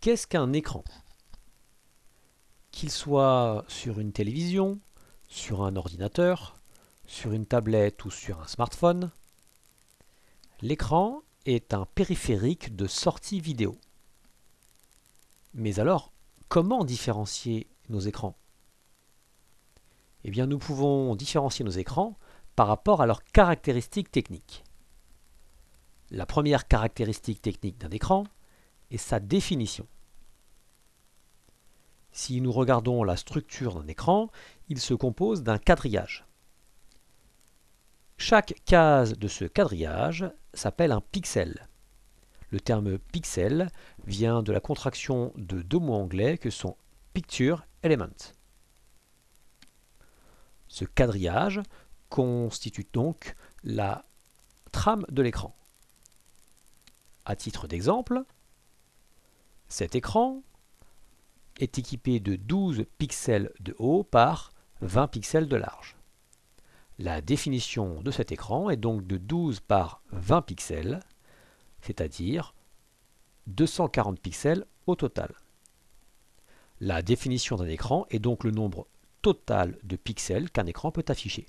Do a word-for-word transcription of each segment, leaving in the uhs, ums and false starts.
Qu'est-ce qu'un écran? Qu'il soit sur une télévision, sur un ordinateur, sur une tablette ou sur un smartphone, l'écran est un périphérique de sortie vidéo. Mais alors, comment différencier nos écrans? Eh bien, nous pouvons différencier nos écrans par rapport à leurs caractéristiques techniques. La première caractéristique technique d'un écran est sa définition. Si nous regardons la structure d'un écran, il se compose d'un quadrillage. Chaque case de ce quadrillage s'appelle un pixel. Le terme pixel vient de la contraction de deux mots anglais que sont picture element. Ce quadrillage constitue donc la trame de l'écran. À titre d'exemple, cet écran est équipé de douze pixels de haut par vingt pixels de large. La définition de cet écran est donc de douze par vingt pixels, c'est-à-dire deux cent quarante pixels au total. La définition d'un écran est donc le nombre total de pixels qu'un écran peut afficher.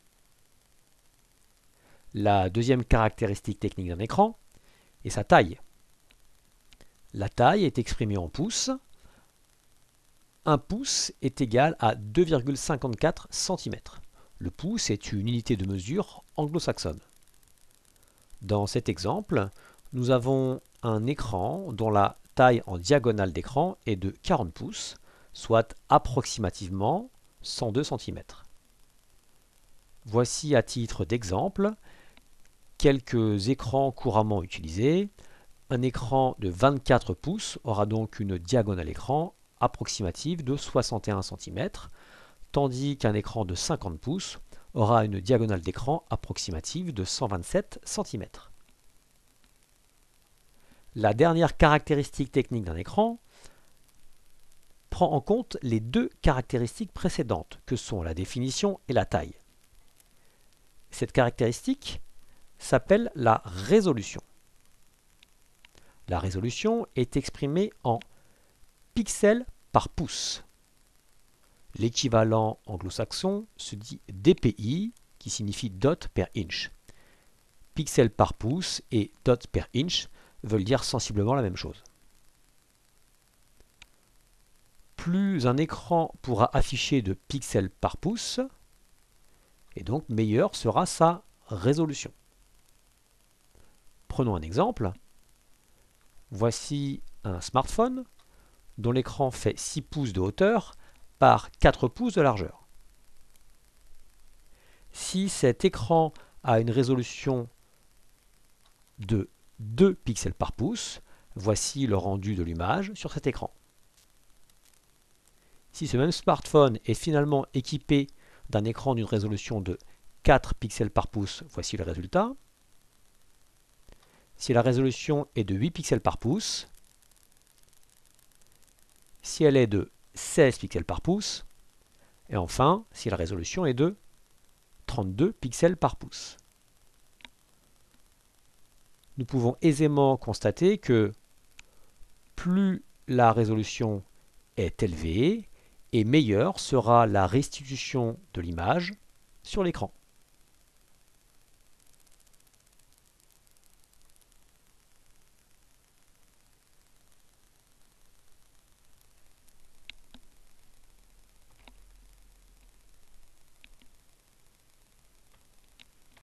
La deuxième caractéristique technique d'un écran est sa taille. La taille est exprimée en pouces. Un pouce est égal à deux virgule cinquante-quatre centimètres. Le pouce est une unité de mesure anglo-saxonne. Dans cet exemple, nous avons un écran dont la taille en diagonale d'écran est de quarante pouces, soit approximativement cent deux centimètres. Voici à titre d'exemple quelques écrans couramment utilisés. Un écran de vingt-quatre pouces aura donc une diagonale écran approximative de soixante et un centimètres, tandis qu'un écran de cinquante pouces aura une diagonale d'écran approximative de cent vingt-sept centimètres. La dernière caractéristique technique d'un écran prend en compte les deux caractéristiques précédentes, que sont la définition et la taille. Cette caractéristique s'appelle la résolution. La résolution est exprimée en pixels par pouce. L'équivalent anglo-saxon se dit D P I, qui signifie dot per inch. Pixels par pouce et dot per inch veulent dire sensiblement la même chose. Plus un écran pourra afficher de pixels par pouce, et donc meilleure sera sa résolution. Prenons un exemple. Voici un smartphone dont l'écran fait six pouces de hauteur par quatre pouces de largeur. Si cet écran a une résolution de deux pixels par pouce, voici le rendu de l'image sur cet écran. Si ce même smartphone est finalement équipé d'un écran d'une résolution de quatre pixels par pouce, voici le résultat. Si la résolution est de huit pixels par pouce, si elle est de seize pixels par pouce, et enfin, si la résolution est de trente-deux pixels par pouce. Nous pouvons aisément constater que plus la résolution est élevée, et meilleure sera la restitution de l'image sur l'écran.